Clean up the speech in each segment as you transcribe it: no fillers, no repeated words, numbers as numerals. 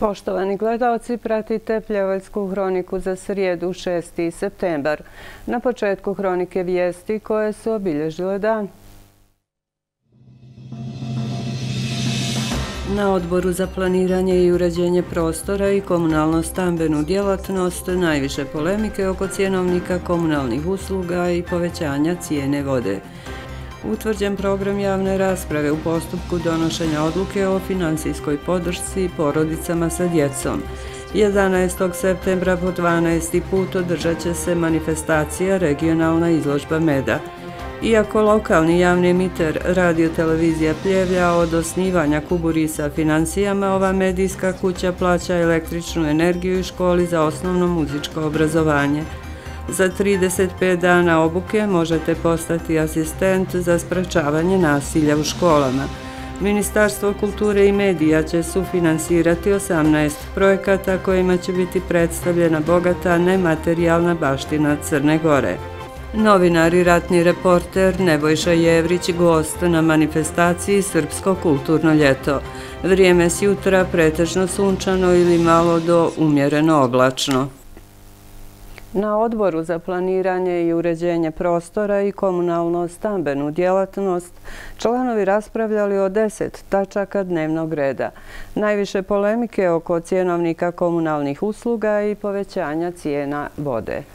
Poštovani gledalci, pratite Pljevaljsku hroniku za srijedu 6. septembar. Na početku hronike vijesti koje su obilježile dan. Na Odboru za planiranje i uređenje prostora i komunalno-stambenu djelatnost najviše polemike oko cjenovnika komunalnih usluga i povećanja cijene vode. Utvrđen program javne rasprave u postupku donošenja odluke o financijskoj podršci porodicama sa djecom. 11. septembra po 12. put održat će se manifestacija Regionalna izložba meda. Iako lokalni javni emiter Radio-televizija Pljevlja od osnivanja kuburi sa financijama, ova medijska kuća plaća električnu energiju i školi za osnovno muzičko obrazovanje. Za 35 dana obuke možete postati asistent za sprečavanje nasilja u školama. Ministarstvo kulture i medija će sufinansirati 18 projekata kojima će biti predstavljena bogata nematerijalna baština Crne Gore. Novinar i ratni reporter Nebojša Jevrić gost na manifestaciji Srpsko kulturno ljeto. Vrijeme s jutra pretežno sunčano ili malo do umjereno oblačno. Na Odboru za planiranje i uređenje prostora i komunalno-stambenu djelatnost članovi raspravljali o 10 tačaka dnevnog reda. Najviše polemike oko cjenovnika komunalnih usluga i povećanja cijena vode.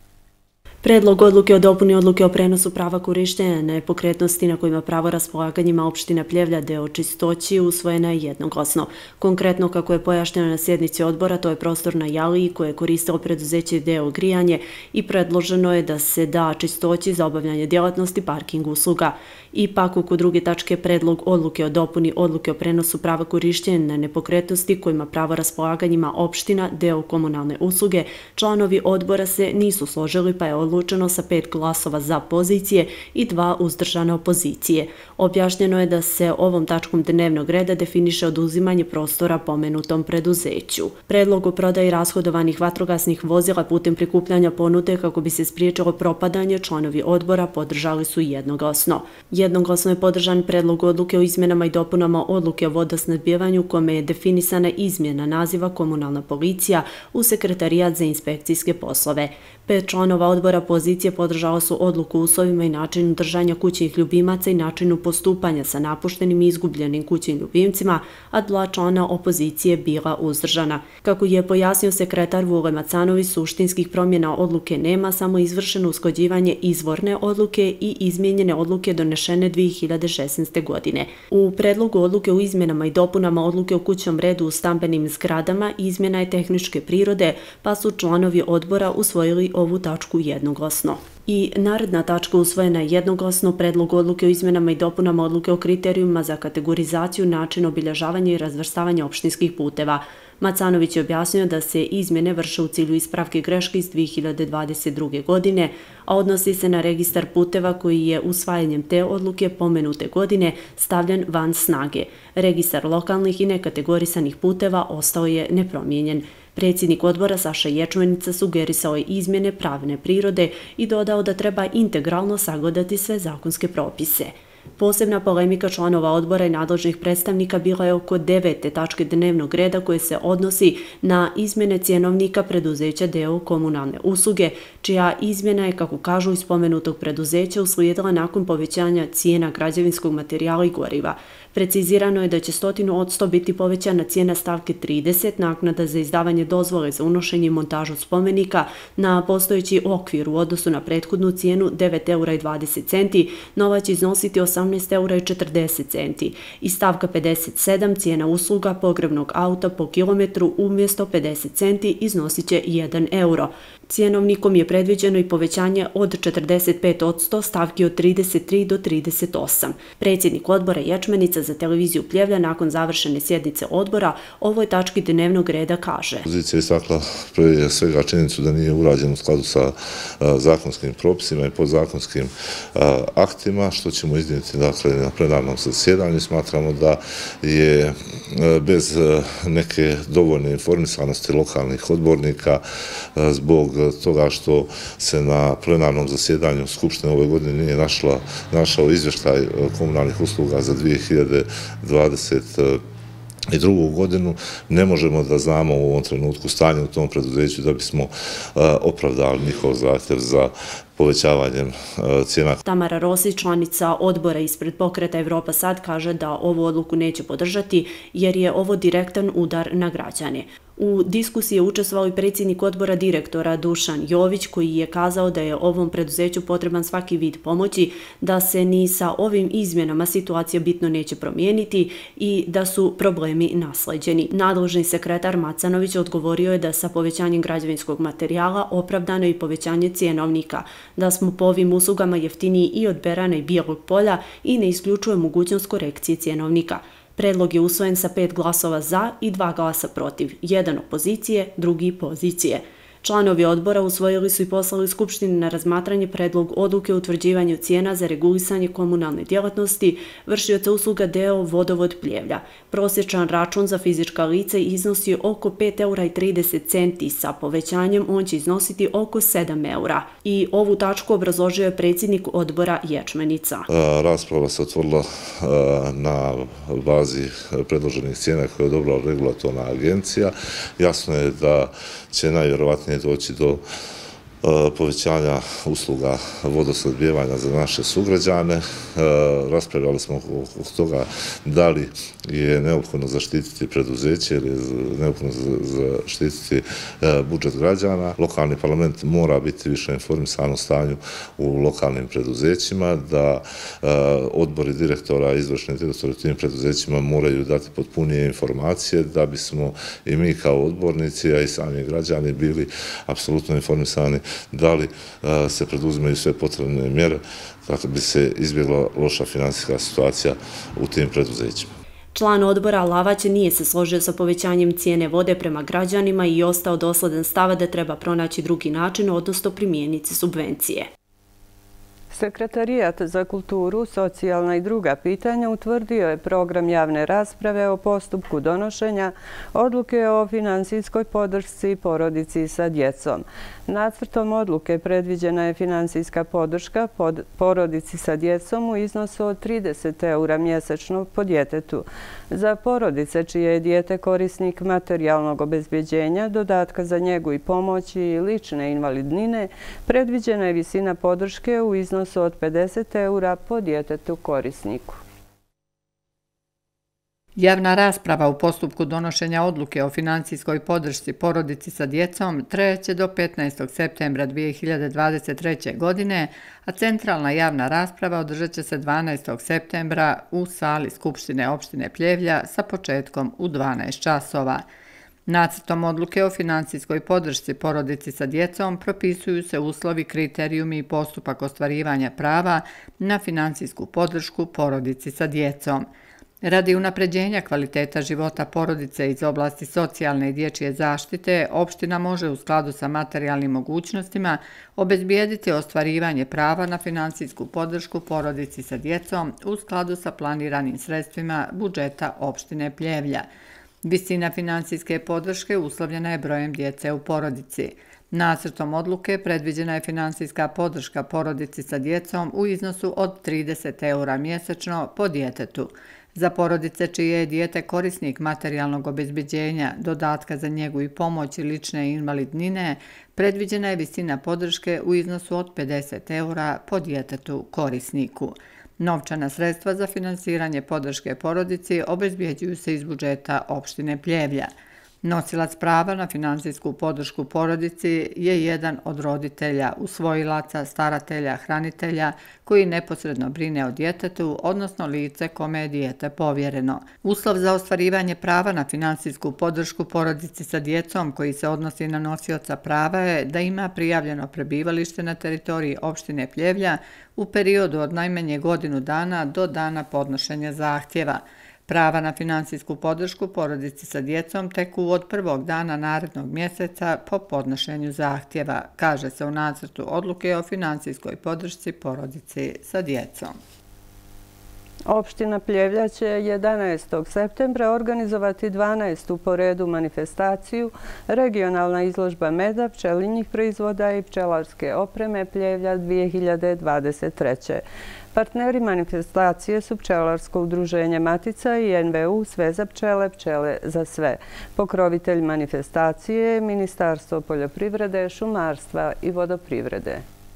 Predlog odluke o dopuni odluke o prenosu prava korištenja nepokretnosti na kojima pravo raspolaganja ima opština Pljevlja deo Čistoći usvojena je jednoglasno. Konkretno, kako je pojašnjeno na sjednici odbora, to je prostor na Jaliji koje je koristilo preduzeće deo grijanje i predloženo je da se da Čistoći za obavljanje djelatnosti parking usluga. Ipak, oko druge tačke predlog odluke o dopuni odluke o prenosu prava korištenja na nepokretnosti kojima pravo raspolaganja ima opština deo komunalne usluge, članovi odbora se nisu složili pa je odlučeno sa 5 glasova za pozicije i 2 uzdržane opozicije. Objašnjeno je da se ovom tačkom dnevnog reda definiše oduzimanje prostora pomenutom preduzeću. Predlog o prodaji rashodovanih vatrogasnih vozila putem prikupljanja ponude kako bi se spriječilo propadanje članovi odbora podržali su jednoglasno. Jednoglasno je podržan predlog odluke o izmjenama i dopunama odluke o vodosnabdevanju kome je definisana izmjena naziva komunalna policija u sekretarijat za inspekcijske poslove. 5 članova odbora pozicije podržala su odluku o uslovima i načinu držanja kućnih ljubimaca i načinu postupanja sa napuštenim i izgubljenim kućnim ljubimcima, a 2 člana opozicije bila uzdržana. Kako je pojasnio sekretar Vule Macanović, suštinskih promjena odluke nema, samo izvršeno usklađivanje izvorne odluke i izmijenjene odluke donešene 2016. godine. U predlogu odluke o izmjenama i dopunama odluke o kućnom redu u stambenim zgradama izmjena je tehničke prirode, pa su članovi odbora usvojili ovu tačku jednoglasno. I naredna tačka usvojena je jednoglasno, predlog odluke o izmjenama i dopunama odluke o kriterijumima za kategorizaciju, način obilježavanja i razvrstavanja opštinskih puteva. Macanović je objasnio da se izmjene vrše u cilju ispravke greške iz 2022. godine, a odnosi se na registar puteva koji je usvajanjem te odluke pomenute godine stavljen van snage. Registar lokalnih i nekategorisanih puteva ostao je nepromijenjen. Predsjednik odbora Saša Ječmenica sugerisao je izmjene pravne prirode i dodao da treba integralno sagledati sve zakonske propise. Posebna polemika članova odbora i nadležnih predstavnika bila je oko 9. tačke dnevnog reda koje se odnosi na izmjene cjenovnika preduzeća deo komunalne usluge, čija izmjena je, kako kažu, iz spomenutog preduzeća uslijedila nakon povećanja cijena građevinskog materijala i goriva. Precizirano je da će 100% biti povećana cijena stavke 30, naknada za izdavanje dozvole za unošenje i montažu spomenika na postojeći okvir u odnosu na prethodnu cijenu 9,20 €, nova će iznositi 18,40 € i stavka 57, cijena usluga pogrebnog auta po kilometru umjesto 50 centi iznosit će 1 €. Cjenovnikom je predviđeno i povećanje od 45% stavki od 33 do 38. Predsjednik odbora Ječmenica za televiziju Pljevlja nakon završene sjednice odbora ovoj tački dnevnog reda kaže. Opozicija je istakla prije svega činjenicu da nije urađen u skladu sa zakonskim propisima i podzakonskim aktima, što ćemo iznijeti na plenarnom zasjedanju. Smatramo da je bez neke dovoljne informisanosti lokalnih odbornika zbog toga što se na plenarnom zasjedanju Skupštine ove godine nije našao izvještaj komunalnih usluga za 2023. i drugu godinu ne možemo da znamo u ovom trenutku stanje u tom preduzeću da bismo opravdali njihov zahtjev za povećavanjem cijena. Tamara Rosić, članica odbora ispred pokreta Evropa Sad, kaže da ovu odluku neće podržati jer je ovo direktan udar na građane. U diskusiji je učestvovao i predsjednik odbora direktora Dušan Jović, koji je kazao da je ovom preduzeću potreban svaki vid pomoći, da se ni sa ovim izmjenama situacija bitno neće promijeniti i da su problemi nasleđeni. Nadležni sekretar Macanović odgovorio je da sa povećanjem građevinskog materijala opravdano i povećanje cijenovnika, da smo po ovim uslugama jeftiniji i od Berana i Bijelog Polja i ne isključuje mogućnost korekcije cijenovnika. Predlog je usvojen sa 5 glasova za i 2 glasa protiv, jedan opozicije, drugi pozicije. Članovi odbora usvojili su i poslali Skupštini na razmatranje predlog odluke o utvrđivanju cijena za regulisanje komunalne djelatnosti vršioca usluga d.o.o. Vodovod Pljevlja. Prosječan račun za fizička lica iznosi oko 5,30 € sa povećanjem on će iznositi oko 7 € I ovu tačku obrazložio je predsjednik odbora Ječmenica. Rasprava se otvorila na bazi predloženih cijena koje je odobrila regulatorna agencija. Jasno je da će najvjerovatnije doći do povećanja usluga vodosnabdijevanja za naše sugrađane. Raspravljali smo oko toga da li je neophodno zaštititi preduzeće ili je neophodno zaštititi budžet građana. Lokalni parlament mora biti više informisan o stanju u lokalnim preduzećima, da odbori direktora i izvršni direktori u tim preduzećima moraju dati potpunije informacije da bismo i mi kao odbornici, a i sami građani bili apsolutno informisani da li se preduzimaju sve potrebne mjere kako bi se izbjegla loša finansijska situacija u tim preduzećima. Član odbora Lavać nije se složio sa povećanjem cijene vode prema građanima i ostao dosledan stava da treba pronaći drugi način, odnosno primijeniti subvencije. Sekretarijat za kulturu, socijalna i druga pitanja utvrdio je program javne rasprave o postupku donošenja odluke o finansijskoj podršci porodici sa djecom. Nacrtom odluke predviđena je finansijska podrška porodici sa djecom u iznosu od 30 € mjesečno po djetetu. Za porodice čije je dijete korisnik materijalnog obezbjeđenja, dodatka za njegu i pomoći i lične invalidnine, predviđena je visina podrške u iznosu od 50 € po djetetu korisniku. Javna rasprava u postupku donošenja odluke o finansijskoj podršci porodici sa djecom trajaće do 15. septembra 2023. godine, a centralna javna rasprava održat će se 12. septembra u sali Skupštine opštine Pljevlja sa početkom u 12 časova. Nacrtom odluke o finansijskoj podršci porodici sa djecom propisuju se uslovi, kriterijumi i postupak ostvarivanja prava na finansijsku podršku porodici sa djecom. Radi unapređenja kvaliteta života porodice iz oblasti socijalne i dječje zaštite, opština može u skladu sa materijalnim mogućnostima obezbijediti ostvarivanje prava na finansijsku podršku porodici sa djecom u skladu sa planiranim sredstvima budžeta opštine Pljevlja. Visina finansijske podrške uslovljena je brojem djece u porodici. Nacrtom odluke predviđena je finansijska podrška porodici sa djecom u iznosu od 30 € mjesečno po djetetu. Za porodice čije je dijete korisnik materijalnog obezbeđenja, dodatka za njegu i pomoć i lične invalidnine, predviđena je visina podrške u iznosu od 50 € po djetetu korisniku. Novčana sredstva za finansiranje podrške porodici obezbjeđuju se iz budžeta opštine Pljevlja. Nosilac prava na finansijsku podršku porodici je jedan od roditelja, usvojilaca, staratelja, hranitelja koji neposredno brine o djetetu, odnosno lice kome je dijete povjereno. Uslov za ostvarivanje prava na finansijsku podršku porodici sa djecom koji se odnosi na nosioca prava je da ima prijavljeno prebivalište na teritoriji opštine Pljevlja u periodu od najmanje godinu dana do dana podnošenja zahtjeva. Prava na finansijsku podršku porodici sa djecom teku od prvog dana narednog mjeseca po podnošenju zahtjeva, kaže se u nacrtu odluke o finansijskoj podršci porodici sa djecom. Opština Pljevlja će 11. septembra organizovati 12. po redu manifestaciju Regionalna izložba meda, pčelinjih proizvoda i pčelarske opreme Pljevlja 2023. Partneri manifestacije su Pčelarsko udruženje Matica i NVU Sve za pčele, pčele za sve. Pokrovitelj manifestacije je Ministarstvo poljoprivrede, šumarstva i vodoprivrede.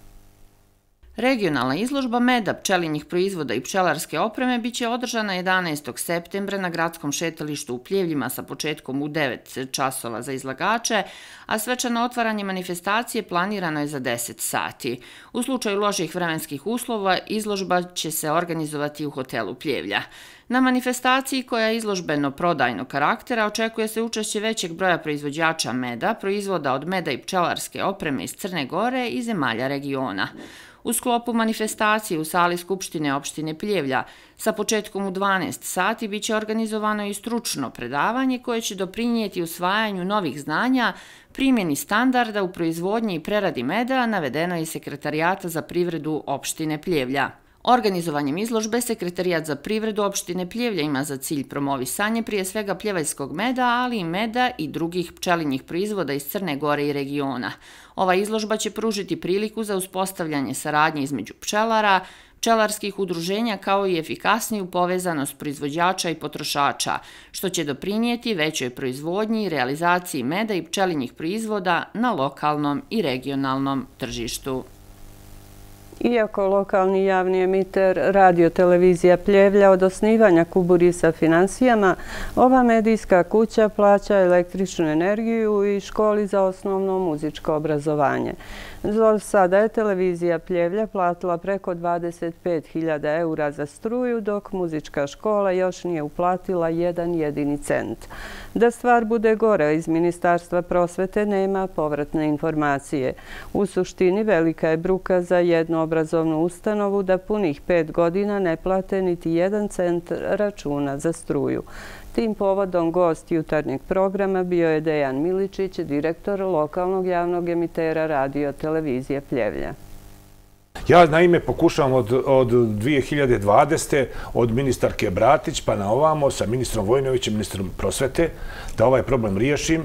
Regionalna izložba meda, pčelinjih proizvoda i pčelarske opreme biće održana 11. septembra na gradskom šetalištu u Pljevljima sa početkom u 9 časova za izlagače, a svečano otvaranje manifestacije planirano je za 10 sati. U slučaju loših vremenskih uslova, izložba će se organizovati u hotelu Pljevlja. Na manifestaciji, koja je izložbeno-prodajnog karaktera, očekuje se učešće većeg broja proizvođača meda, proizvoda od meda i pčelarske opreme iz Crne Gore i zemalja regiona. U sklopu manifestacije u sali Skupštine opštine Pljevlja sa početkom u 12 sati biće organizovano i stručno predavanje koje će doprinijeti usvajanju novih znanja, primjeni standarda u proizvodnji i preradi meda, navedeno je Sekretarijata za privredu opštine Pljevlja. Organizovanjem izložbe Sekretarijat za privredu opštine Pljevlja ima za cilj promovisanje prije svega pljevaljskog meda, ali i meda i drugih pčelinjih proizvoda iz Crne Gore i regiona. Ova izložba će pružiti priliku za uspostavljanje saradnje između pčelara, pčelarskih udruženja kao i efikasniju povezanost proizvođača i potrošača, što će doprinijeti većoj proizvodnji i realizaciji meda i pčelinjih proizvoda na lokalnom i regionalnom tržištu. Iako lokalni javni emiter Radio-televizija Pljevlja od osnivanja kuburi sa financijama, ova medijska kuća plaća električnu energiju i školi za osnovno muzičko obrazovanje. Do sada je televizija Pljevlja platila preko 25.000 eura za struju, dok muzička škola još nije uplatila jedan jedini cent. Da stvar bude gore, iz Ministarstva prosvete nema povratne informacije. U suštini velika je bruka za jednu obrazovnu ustanovu da punih 5 godina ne plate niti 1 cent računa za struju. Tim povodom gost jutarnjeg programa bio je Dejan Miličić, direktor lokalnog javnog emitera Radio-televizije Pljevlja. Ja naime pokušavam od 2020. od ministarke Bratić pa na ovamo sa ministrom Vojnovićem, ministrom prosvete, da ovaj problem riješim.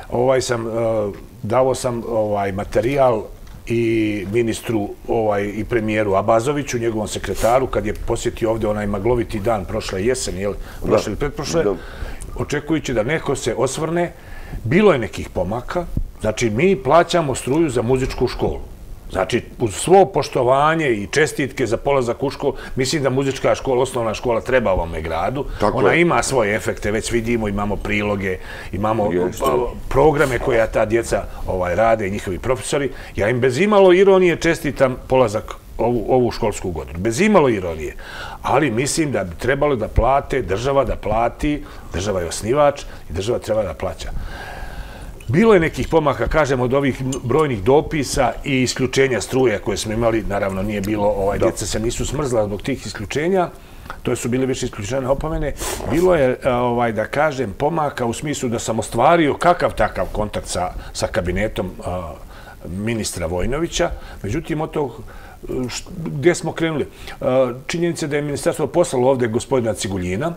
Dao sam materijal i ministru i premijeru Abazoviću, njegovom sekretaru, kad je posjetio ovdje onaj magloviti dan prošle jesen, prošle ili pretprošle, očekujući da neko se osvrne. Bilo je nekih pomaka, znači mi plaćamo struju za muzičku školu. Znači, uz svo poštovanje i čestitke za polazak u školu, mislim da muzička škola, osnovna škola treba ovome gradu. Ona ima svoje efekte, već vidimo, imamo priloge, imamo programe koje ta djeca rade i njihovi profesori. Ja im bez imalo ironije čestitam polazak ovu školsku godinu. Bez imalo ironije. Ali mislim da bi trebalo da plate, država da plati, država je osnivač i država treba da plaća. Bilo je nekih pomaka, kažem, od ovih brojnih dopisa i isključenja struje koje smo imali. Naravno, nije bilo, djeca se nisu smrzla zbog tih isključenja. To su bile više isključene opomene. Bilo je, da kažem, pomaka u smislu da sam ostvario kakav takav kontakt sa kabinetom ministra Vojnovića. Međutim, od tog gdje smo krenuli? Činjenica da je ministarstvo poslalo ovdje gospodina Ciguljina,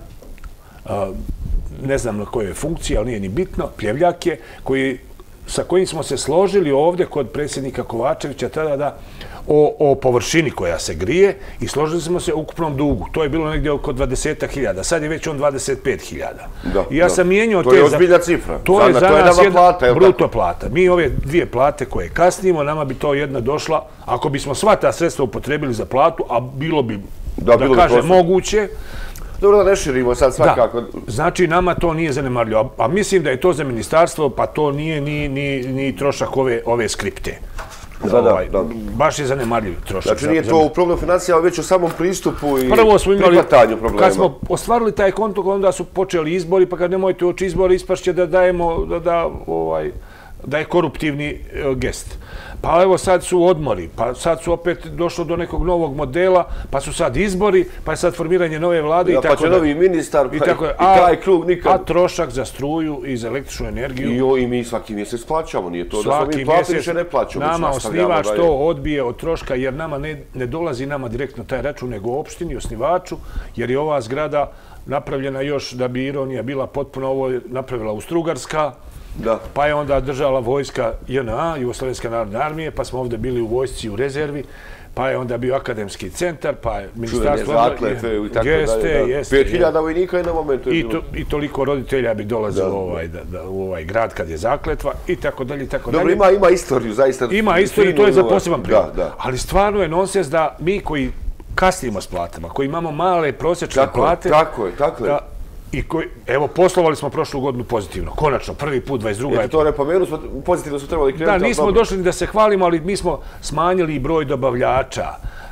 ne znam na kojoj je funkciji, ali nije ni bitno, Pljevljak je, sa kojim smo se složili ovdje kod predsjednika Kovačevića tada da o površini koja se grije i složili smo se u ukupnom dugu. To je bilo negdje oko 20.000, sad je već on 25.000. I ja sam mijenjao te... To je ozbiljna cifra. To je za nas jedna bruto plata. Mi ove dvije plate koje kasnimo, nama bi to jedna došla, ako bismo sva ta sredstva upotrebili za platu, a bilo bi, da kažem, moguće. Dobro da ne širimo sad svakako. Znači, nama to nije zanemarljivo. A mislim da je to za ministarstvo, pa to nije ni trošak ove skripte. Baš je zanemarljiv trošak. Znači, nije to u problemu financija, već u samom pristupu i prihvatanju problema. Kad smo ostvarili taj konto, onda su počeli izbori, pa kad nemojte uoči izbori, ispašće da dajemo, da je koruptivni gest. Pa evo sad su odmori, pa sad su opet došlo do nekog novog modela, pa su sad izbori, pa je sad formiranje nove vlade i tako da. Pa će novi ministar i taj krug nikad. A trošak za struju i za električnu energiju. I mi svaki mjesec plaćamo, nije to da smo mi platili, više ne plaćamo. Nama osnivač to odbije od troška jer nama ne dolazi nama direktno taj račun nego opštini, osnivaču, jer je ova zgrada napravljena još da bi ironija bila potpuno ovo napravila Austrougarska. Pa je onda držala vojska JNA, Jugoslovenska narodna armije, pa smo ovdje bili u vojsci u rezervi, pa je onda bio akademski centar, pa je ministarstvo... Zakletve i tako dalje. 5000 vojnika je na momentu. I toliko roditelja bi dolazilo u ovaj grad kad je zakletva i tako dalje. Dobro, ima istoriju, zaista. Ima istoriju, to je za poseban prilog. Ali stvarno je nonsens da mi koji kasnimo s platama, koji imamo male prosječne plate... Tako je. Evo, poslovali smo prošlu godinu pozitivno. Konačno, prvi put, 22. Eto, to nepomenu, pozitivno su trebali krenuti. Da, nismo došli da se hvalimo, ali mi smo smanjili broj dobavljača.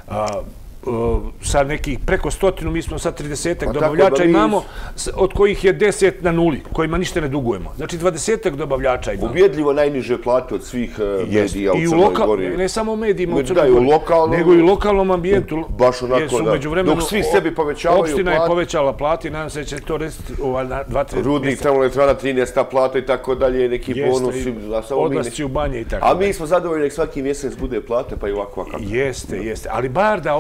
Sa nekih preko 100, mi smo sad 30 dobavljača imamo, od kojih je 10 na nuli, kojima ništa ne dugujemo. Znači 20 dobavljača imamo. Ubjedljivo najniže plate od svih medija u Crnoj Gori. Ne samo medijima u Crnoj Gori, nego i u lokalnom ambijentu. Baš onako, da. Dok svi sebi povećavaju plate. Opština je povećala plate i nadam se da će to resiti 2-3 Rudnik, termoelektrana, 13 plata i tako dalje, neki bonusi. Odlasci u banje i tako dalje. A mi smo zadovoljni nek svaki mjesec bude plate, pa i ovako kako. Jeste. Ali bar da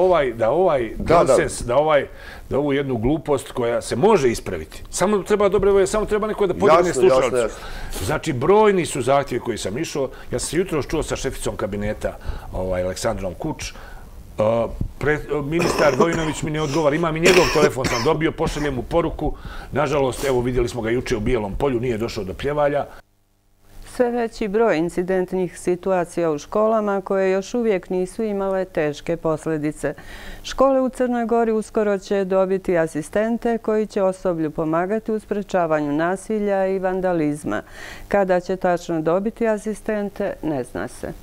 ovu jednu glupost koja se može ispraviti. Samo treba dobre volje, samo treba neko da podigne slušalcu. Znači, brojni su zahtjevi koji sam išao. Ja sam se jutro čuo sa šeficom kabineta Aleksandrom Kuč. Ministar Vojinović mi ne odgovara. Imam i njegov telefon, sam dobio, pošaljem mu poruku. Nažalost, evo vidjeli smo ga juče u Bijelom polju, nije došao do pljevalja. Sve veći broj incidentnih situacija u školama koje još uvijek nisu imale teške posljedice. Škole u Crnoj Gori uskoro će dobiti asistente koji će osoblju pomagati u sprečavanju nasilja i vandalizma. Kada će tačno dobiti asistente, ne zna se.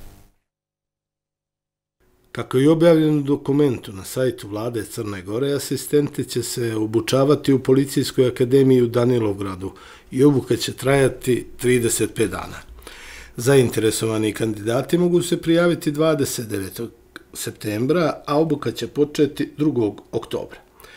Kako je objavljeno u dokumentu na sajtu Vlade Crne Gore, asistenti će se obučavati u Policijskoj akademiji u Danilovgradu i obuka će trajati 35 dana. Zainteresovani kandidati mogu se prijaviti 29. septembra, a obuka će početi 2. oktobra.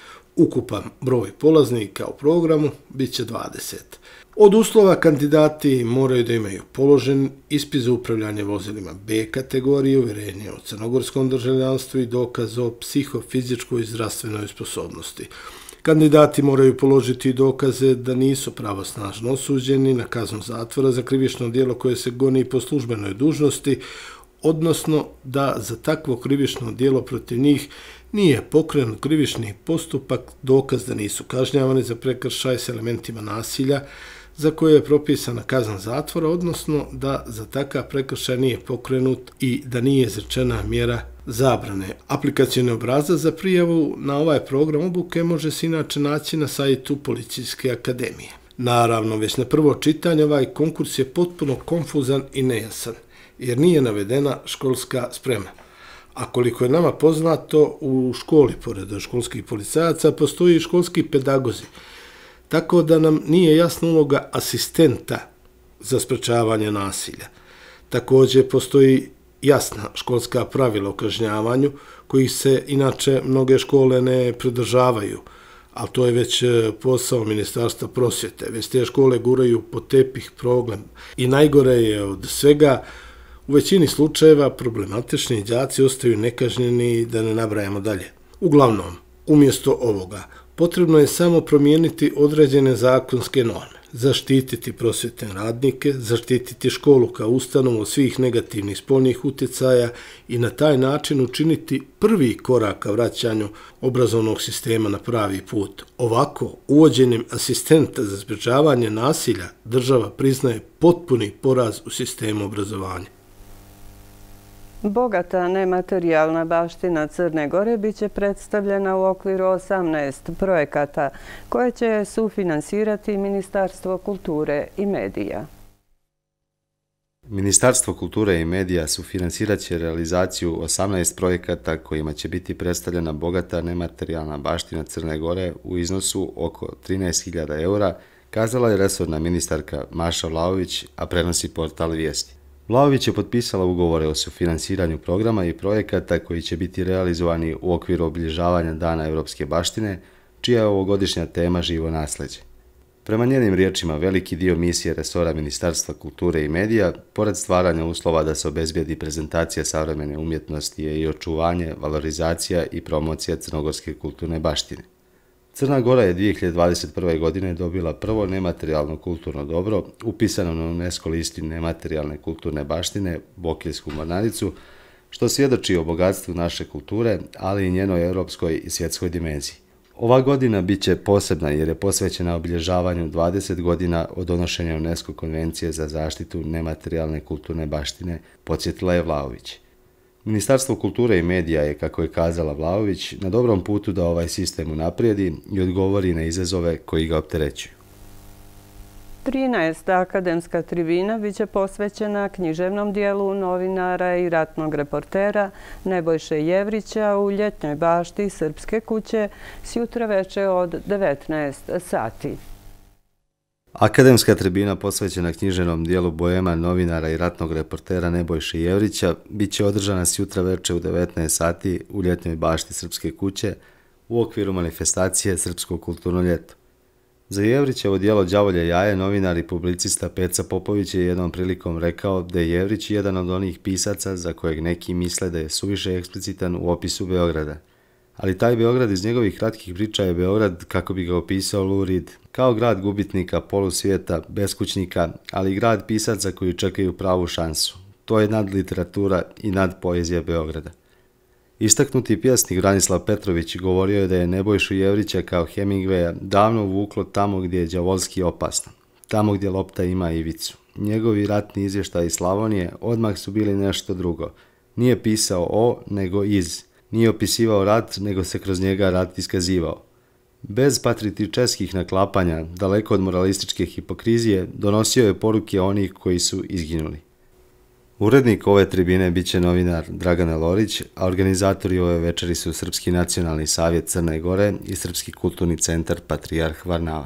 Ukupan broj polaznika u programu bit će 20. Od uslova kandidati moraju da imaju položen ispit za upravljanje vozilima B kategorije, uvjerenje o crnogorskom državljanstvu i dokaz o psihofizičkoj i zdravstvenoj sposobnosti. Kandidati moraju položiti dokaze da nisu pravosnažno osuđeni na kaznu zatvora za krivično djelo koje se goni po službenoj dužnosti, odnosno da za takvo krivično djelo protiv njih nije pokrenut krivični postupak, dokaz da nisu kažnjavani za prekršaj s elementima nasilja za koje je propisana kazna zatvora, odnosno da za takav prekršaj nije pokrenut i da nije izrečena mjera zabrane. Aplikacijni obrazac za prijavu na ovaj program obuke može se inače naći na sajtu Policijske akademije. Naravno, već na prvo čitanje ovaj konkurs je potpuno konfuzan i nejasan, jer nije navedena školska sprema. A koliko je nama poznato, u školi, pored školskih policajaca, postoji školski pedagozi. Tako da nam nije jasna uloga asistenta za sprečavanje nasilja. Također postoji jasna školska pravila o kažnjavanju, kojih se inače mnoge škole ne pridržavaju, ali to je već posao Ministarstva prosvjete. Već te škole guraju pod tepih problem. I najgore je od svega, u većini slučajeva problematični đaci ostaju nekažnjeni, da ne nabrajamo dalje. Uglavnom, umjesto ovoga, potrebno je samo promijeniti određene zakonske norme, zaštititi prosvjetne radnike, zaštititi školu kao ustanovu od svih negativnih spoljnih utjecaja i na taj način učiniti prvi korak ka vraćanju obrazovnog sistema na pravi put. Ovako, uvođenjem asistenta za sprečavanje nasilja, država priznaje potpuni poraz u sistemu obrazovanja. Bogata nematerijalna baština Crne Gore biće predstavljena u okviru 18 projekata koje će sufinansirati Ministarstvo kulture i medija. Ministarstvo kulture i medija sufinansirat će realizaciju 18 projekata kojima će biti predstavljena bogata nematerijalna baština Crne Gore u iznosu oko 13.000 eura, kazala je resorna ministarka Maša Vlahović, a prenosi portal Vijesti. Vlahović je potpisala ugovore o sufinansiranju programa i projekata koji će biti realizovani u okviru obilježavanja Dana Europske baštine, čija je ovogodišnja tema živo nasleđe. Prema njenim riječima, veliki dio misije resora Ministarstva kulture i medija, pored stvaranja uslova da se obezbijedi prezentacija savremene umjetnosti, je i očuvanje, valorizacija i promocija crnogorske kulturne baštine. Crna Gora je 2021. godine dobila prvo nematerijalno kulturno dobro, upisano na UNESCO listi nematerijalne kulturne baštine, Bokeljsku mornaricu, što svjedoči o bogatstvu naše kulture, ali i njenoj europskoj i svjetskoj dimenziji. Ova godina bit će posebna jer je posvećena obilježavanju 20 godina od donošenja UNESCO konvencije za zaštitu nematerijalne kulturne baštine, podsjetila je Vlahović. Ministarstvo kulture i medija je, kako je kazala Vlahović, na dobrom putu da ovaj sistem unaprijedi i odgovori na izazove koji ga opterećuju. 13. akademska tribina biće posvećena književnom dijelu novinara i ratnog reportera Nebojše Jevrića u ljetnjoj bašti Srpske kuće s jutra veče od 19 sati. Akademska tribina posvećena književnom dijelu boema novinara i ratnog reportera Nebojše Jevrića bit će održana s jutra veče u 19 sati u ljetnjoj bašti Srpske kuće u okviru manifestacije Srpsko kulturno ljeto. Za Jevrićevo dijelo Đavolje jaje novinar i publicista Peca Popović je jednom prilikom rekao da je Jevrić jedan od onih pisaca za kojeg neki misle da je suviše eksplicitan u opisu Beograda. Ali taj Beograd iz njegovih kratkih priča je Beograd, kako bi ga opisao Lou Reed, kao grad gubitnika, polusvijeta, beskućnika, ali i grad pisaca koji čekaju pravu šansu. To je nadliteratura i nadpoezija Beograda. Istaknuti pjesnik Branislav Petrović govorio je da je Nebojšu Jevrića kao Hemingwaya davno vuklo tamo gdje je đavolski opasno, tamo gdje lopta ima ivicu. Njegovi ratni izvještaji iz Slavonije odmah su bili nešto drugo. Nije pisao o, nego iz. Nije opisivao rat, nego se kroz njega rat iskazivao. Bez patriotičkih naklapanja, daleko od moralističke hipokrizije, donosio je poruke onih koji su izginuli. Urednik ove tribine bit će novinar Dragana Lorić, a organizatori ove večeri su Srpski nacionalni savjet Crne Gore i Srpski kulturni centar Patrijarh Varnava.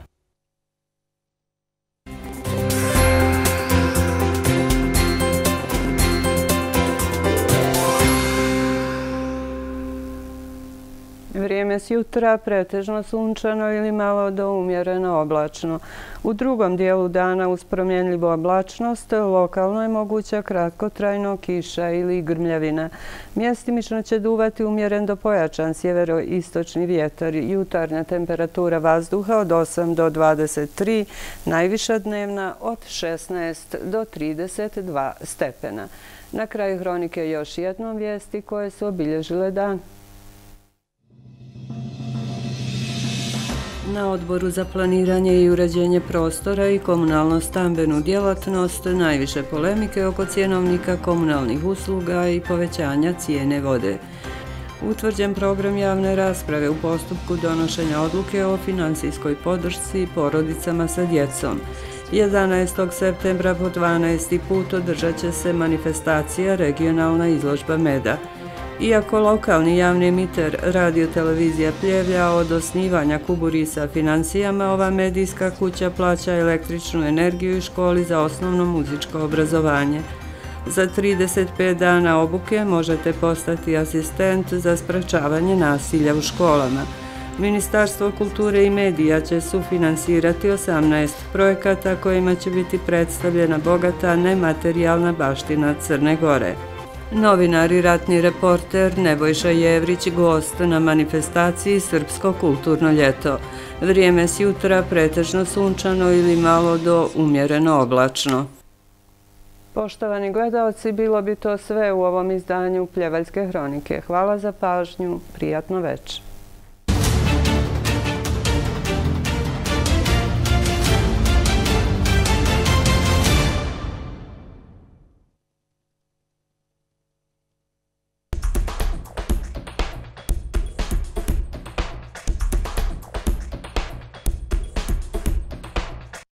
Vrijeme s jutra pretežno sunčano ili malo do umjereno oblačno. U drugom dijelu dana uz promjenljivu oblačnost lokalno je moguća kratkotrajno kiša ili grmljavina. Mjestimično će duvati umjeren do pojačan sjeveroistočni vjetar. Jutarnja temperatura vazduha od 8 do 23, najviša dnevna od 16 do 32 stepena. Na kraju hronike još jednom vijesti koje su obilježile dan. Na Odboru za planiranje i uređenje prostora i komunalno-stambenu djelatnost najviše polemike oko cjenovnika komunalnih usluga i povećanja cijene vode. Utvrđen program javne rasprave u postupku donošenja odluke o financijskoj podršci porodicama sa djecom. 11. septembra po 12. put održat će se manifestacija Regionalna izložba meda. Iako lokalni javni emiter Radio-televizija Pljevlja od osnivanja kuburi sa financijama, ova medijska kuća plaća električnu energiju i školi za osnovno muzičko obrazovanje. Za 35 dana obuke možete postati asistent za sprečavanje nasilja u školama. Ministarstvo kulture i medija će sufinansirati 18 projekata kojima će biti predstavljena bogata nematerijalna baština Crne Gore. Novinar i ratni reporter Nebojša Jevrić gost na manifestaciji Srpsko kulturno ljeto. Vrijeme s jutra pretežno sunčano ili malo do umjereno oblačno. Poštovani gledaoci, bilo bi to sve u ovom izdanju Pljevaljske hronike. Hvala za pažnju, prijatno večer.